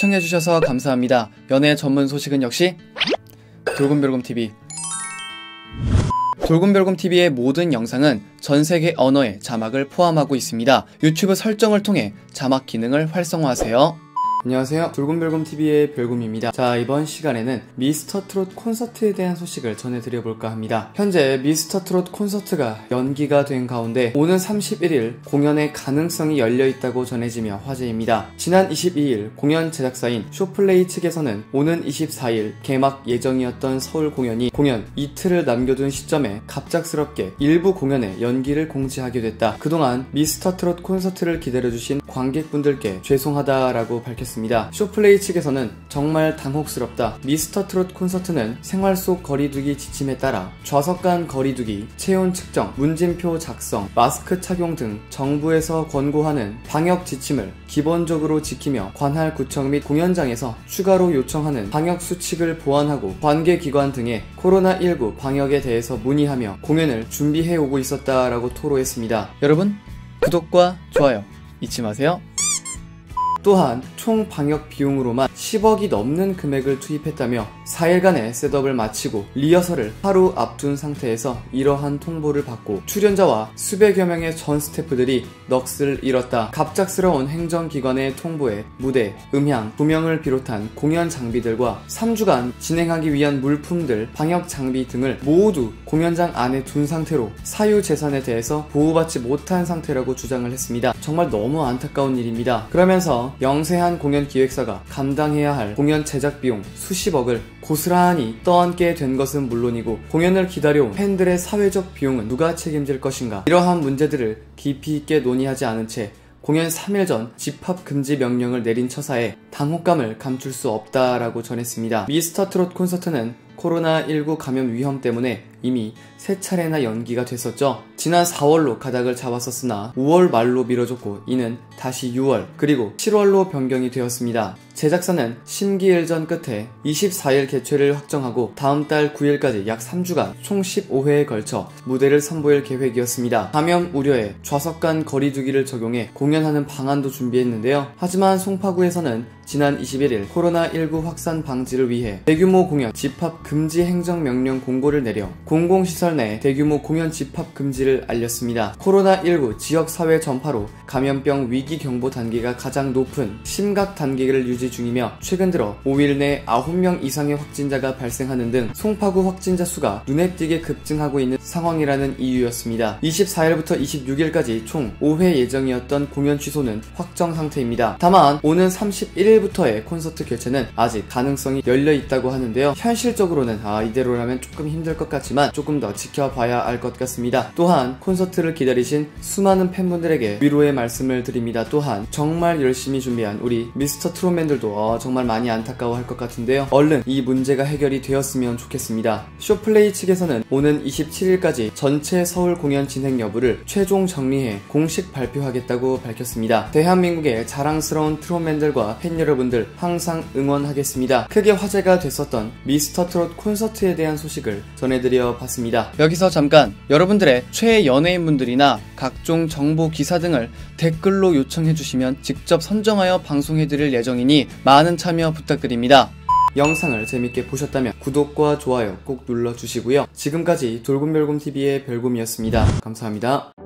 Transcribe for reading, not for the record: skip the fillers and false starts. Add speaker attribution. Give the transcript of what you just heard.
Speaker 1: 시청해주셔서 감사합니다. 연애 전문 소식은 역시 돌곰별곰TV. 돌곰별곰TV의 모든 영상은 전세계 언어의 자막을 포함하고 있습니다. 유튜브 설정을 통해 자막 기능을 활성화하세요. 안녕하세요, 돌곰별곰TV의 별곰입니다. 자, 이번 시간에는 미스터트롯 콘서트에 대한 소식을 전해드려볼까 합니다. 현재 미스터트롯 콘서트가 연기가 된 가운데 오는 31일 공연의 가능성이 열려있다고 전해지며 화제입니다. 지난 22일 공연 제작사인 쇼플레이 측에서는 오는 24일 개막 예정이었던 서울 공연이 공연 이틀을 남겨둔 시점에 갑작스럽게 일부 공연의 연기를 공지하게 됐다. 그동안 미스터트롯 콘서트를 기다려주신 관객분들께 죄송하다라고 밝혔습니다. 쇼플레이 측에서는 정말 당혹스럽다. 미스터트롯 콘서트는 생활 속 거리두기 지침에 따라 좌석 간 거리두기, 체온 측정, 문진표 작성, 마스크 착용 등 정부에서 권고하는 방역 지침을 기본적으로 지키며 관할 구청 및 공연장에서 추가로 요청하는 방역 수칙을 보완하고 관계기관 등의 코로나19 방역에 대해서 문의하며 공연을 준비해오고 있었다라고 토로했습니다. 여러분, 구독과 좋아요 잊지 마세요. 또한 총 방역 비용으로만 10억이 넘는 금액을 투입했다며 4일간의 셋업을 마치고 리허설을 하루 앞둔 상태에서 이러한 통보를 받고 출연자와 수백여 명의 전 스태프들이 넋을 잃었다. 갑작스러운 행정기관의 통보에 무대, 음향, 조명을 비롯한 공연 장비들과 3주간 진행하기 위한 물품들, 방역 장비 등을 모두 공연장 안에 둔 상태로 사유재산에 대해서 보호받지 못한 상태라고 주장을 했습니다. 정말 너무 안타까운 일입니다. 그러면서 영세한 공연 기획사가 감당해야 할 공연 제작 비용 수십억을 고스란히 떠안게 된 것은 물론이고 공연을 기다려온 팬들의 사회적 비용은 누가 책임질 것인가. 이러한 문제들을 깊이 있게 논의하지 않은 채 공연 3일 전 집합 금지 명령을 내린 처사에 당혹감을 감출 수 없다라고 전했습니다. 미스터트롯 콘서트는 코로나19 감염 위험 때문에 이미 3차례나 연기가 됐었죠. 지난 4월로 가닥을 잡았었으나 5월 말로 미뤄졌고 이는 다시 6월 그리고 7월로 변경이 되었습니다. 제작사는 심기일전 끝에 24일 개최를 확정하고 다음 달 9일까지 약 3주간 총 15회에 걸쳐 무대를 선보일 계획이었습니다. 감염 우려에 좌석 간 거리두기를 적용해 공연하는 방안도 준비했는데요. 하지만 송파구에서는 지난 21일 코로나19 확산 방지를 위해 대규모 공연 집합 금지 행정명령 공고를 내려 공공시설 내 대규모 공연 집합 금지를 알렸습니다. 코로나19 지역사회 전파로 감염병 위기경보 단계가 가장 높은 심각 단계를 유지 중이며 최근 들어 5일 내 9명 이상의 확진자가 발생하는 등 송파구 확진자 수가 눈에 띄게 급증하고 있는 상황이라는 이유였습니다. 24일부터 26일까지 총 5회 예정이었던 공연 취소는 확정 상태입니다. 다만 오는 31일부터의 콘서트 개최는 아직 가능성이 열려있다고 하는데요. 현실적으로는 이대로라면 조금 힘들 것 같지만 조금 더 지켜봐야 할 것 같습니다. 또한 콘서트를 기다리신 수많은 팬분들에게 위로의 말씀을 드립니다. 또한 정말 열심히 준비한 우리 미스터트롯맨들도 정말 많이 안타까워할 것 같은데요. 얼른 이 문제가 해결이 되었으면 좋겠습니다. 쇼플레이 측에서는 오는 27일까지 전체 서울 공연 진행 여부를 최종 정리해 공식 발표하겠다고 밝혔습니다. 대한민국의 자랑스러운 트롯맨들과 팬 여러분들 항상 응원하겠습니다. 크게 화제가 됐었던 미스터트롯 콘서트에 대한 소식을 전해드려 봤습니다. 여기서 잠깐 여러분들의 최애 연예인분들이나 각종 정보 기사 등을 댓글로 요청해주시면 직접 선정하여 방송해드릴 예정이니 많은 참여 부탁드립니다. 영상을 재밌게 보셨다면 구독과 좋아요 꼭 눌러주시고요. 지금까지 돌곰별곰TV의 별곰이었습니다. 감사합니다.